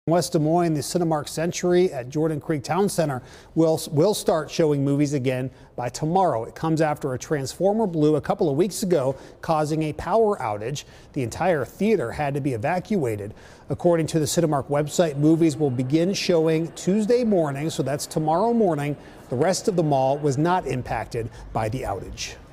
West Des Moines, the Cinemark Century at Jordan Creek Town Center will start showing movies again by tomorrow. It comes after a transformer blew a couple of weeks ago, causing a power outage. The entire theater had to be evacuated. According to the Cinemark website, movies will begin showing Tuesday morning, so that's tomorrow morning. The rest of the mall was not impacted by the outage.